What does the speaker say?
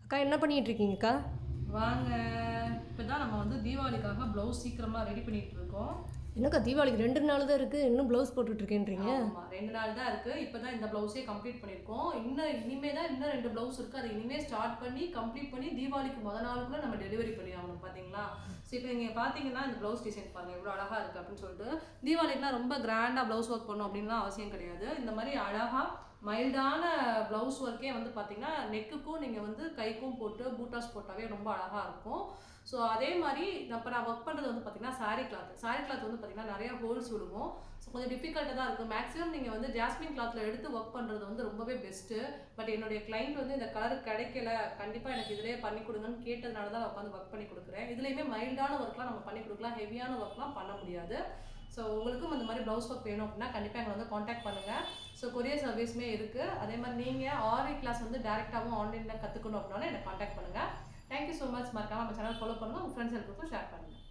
அக்கா என்ன பண்ணிட்டு இருக்கீங்கக்கா? வாங்க, இப்போதான் நம்ம வந்து தீபாவளிக்காக ப்ளவுஸ் சீக்கிரமாக ரெடி பண்ணிட்டு இருக்கோம். என்னக்கா தீபாவளிக்கு 2 நாள் தான் இருக்குது, இன்னும் ப்ளவுஸ் போட்டுட்ருக்கேன்றீங்க? ஆமாம், 2 நாள் தான் இருக்குது. இப்போ தான் இந்த ப்ளவுஸே கம்ப்ளீட் பண்ணியிருக்கோம். இனிமே தான் இன்னும் 2 ப்ளவுஸ் இருக்குது. அது இனிமேல் ஸ்டார்ட் பண்ணி கம்ப்ளீட் பண்ணி தீபாவளிக்கு நாளுக்குள்ளே நம்ம டெலிவரி பண்ணி ஆகணும். பார்த்தீங்களா? ஸோ இப்போ நீங்கள் பார்த்தீங்கன்னா இந்த ப்ளவுஸ் டிசைன் பாருங்கள் எவ்வளோ அழகாக இருக்குது அப்படின்னு சொல்லிட்டு. தீபாவளிக்குலாம் ரொம்ப கிராண்டாக ப்ளவுஸ் ஒர்க் பண்ணணும் அப்படின்லாம் அவசியம் கிடையாது. இந்த மாதிரி அழகாக மைல்டான ப்ளவுஸ் ஒர்க்கே வந்து பார்த்தீங்கன்னா நெக்குக்கும் நீங்கள் வந்து கைக்கும் போட்டு பூட்டாஸ் போட்டாவே ரொம்ப அழகாக இருக்கும். ஸோ அதே மாதிரி இப்போ நான் ஒர்க் பண்ணுறது வந்து பார்த்தீங்கன்னா சாரீ கிளாத் வந்து பார்த்தீங்கன்னா நிறையா ஹோல்ஸ் விடுவோம். ஸோ கொஞ்சம் டிஃபிகல்ட்டாக தான் இருக்குது. மேக்ஸிமம் நீங்கள் வந்து ஜாஸ்மின் கிளாத்தில் எடுத்து ஒர்க் பண்ணுறது வந்து ரொம்பவே பெஸ்ட்டு. பட் என்னுடைய கிளைண்ட் வந்து இந்த கலர் கிடைக்கல, கண்டிப்பாக எனக்கு இதிலே பண்ணி கொடுங்கன்னு கேட்டதுனால தான் நான் உட்காந்து ஒர்க் பண்ணி கொடுக்குறேன். இதுலேயுமே மைல்டான ஒர்க்லாம் நம்ம பண்ணி கொடுக்கலாம், ஹெவியான ஒர்க்லாம் பண்ண முடியாது. ஸோ உங்களுக்கும் இந்த மாதிரி ப்ளவுஸ் ஒர்க் வேணும் அப்படின்னா கண்டிப்பாக எங்களை வந்து காண்டாக்ட் பண்ணுங்கள். ஸோ கொரியர் சர்வீஸுமே இருக்குது. அதே மாதிரி நீங்கள் ஆரி கிளாஸ் வந்து டேரெக்டாகவும் ஆன்லைனில் கற்றுக்கணும் அப்படின்னாலும் எனக்கு காண்டாக்ட் பண்ணுங்கள். Thank you so much. மறக்காமல் நம்ம சேனல் ஃபாலோ பண்ணுங்கள், உங்கள் ஃப்ரெண்ட்ஸ் எல்லாருக்கும் ஷேர் பண்ணுங்கள்.